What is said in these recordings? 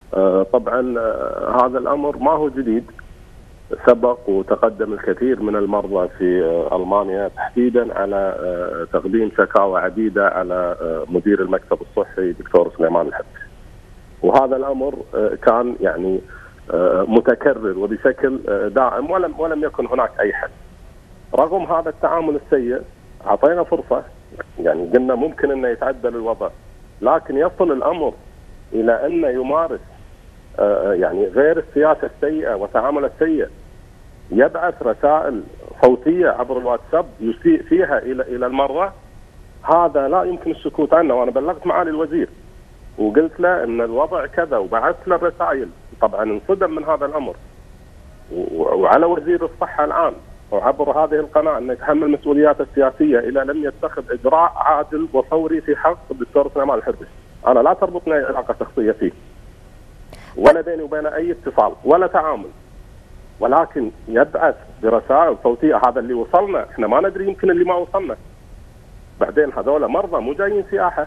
طبعا هذا الأمر ما هو جديد، سبق وتقدم الكثير من المرضى في ألمانيا تحديدا على تقديم شكاوى عديدة على مدير المكتب الصحي دكتور سليمان الحبسي، وهذا الأمر كان يعني متكرر وبشكل دائم ولم يكن هناك أي حل. رغم هذا التعامل السيء أعطينا فرصة، يعني قلنا ممكن أنه يتعدل الوضع، لكن يصل الأمر إلى أن يمارس يعني غير السياسة السيئة والتعامل السيء، يبعث رسائل صوتية عبر الواتساب يسيء فيها إلى المرضى. هذا لا يمكن السكوت عنه، وأنا بلغت معالي الوزير وقلت له أن الوضع كذا وبعثت له الرسائل. طبعا انصدم من هذا الأمر، وعلى وزير الصحة الآن وعبر هذه القناة أن يتحمل مسؤولياته السياسية إذا لم يتخذ إجراء عادل وفوري في حق الدكتور سليمان الحبسي. أنا لا تربطني علاقة شخصية فيه ولا بيني وبينه أي اتصال ولا تعامل، ولكن يبعث برسائل صوتية. هذا اللي وصلنا، احنا ما ندري يمكن اللي ما وصلنا. بعدين هذول مرضى مو جايين سياحة.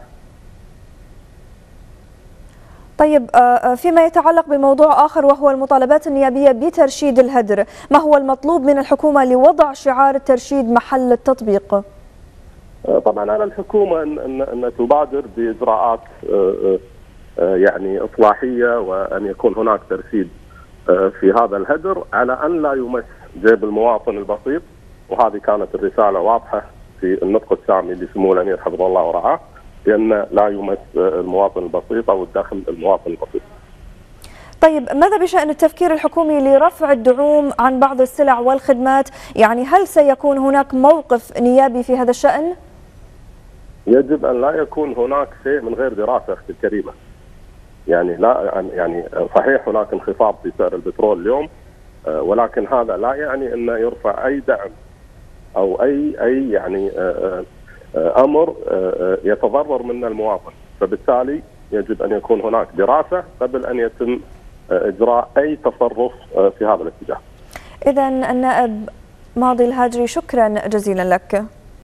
طيب، فيما يتعلق بموضوع آخر وهو المطالبات النيابية بترشيد الهدر، ما هو المطلوب من الحكومة لوضع شعار الترشيد محل التطبيق؟ طبعا على الحكومة أن تبادر بإجراءات يعني إصلاحية، وأن يكون هناك ترشيد في هذا الهدر على أن لا يمس جيب المواطن البسيط. وهذه كانت الرسالة واضحة في النطق السامي لسمو الأمير حفظه الله ورعاه، بأن لا يمس المواطن البسيط أو الدخل المواطن البسيط. طيب، ماذا بشأن التفكير الحكومي لرفع الدعوم عن بعض السلع والخدمات؟ يعني هل سيكون هناك موقف نيابي في هذا الشأن؟ يجب أن لا يكون هناك شيء من غير دراسة أختي الكريمة. يعني لا، يعني صحيح هناك انخفاض في سعر البترول اليوم، ولكن هذا لا يعني أنه يرفع أي دعم أو أي يعني أمر يتضرر منه المواطن. فبالتالي يجب أن يكون هناك دراسة قبل أن يتم إجراء أي تصرف في هذا الاتجاه. إذن النائب ماضي الهاجري، شكرا جزيلا لك.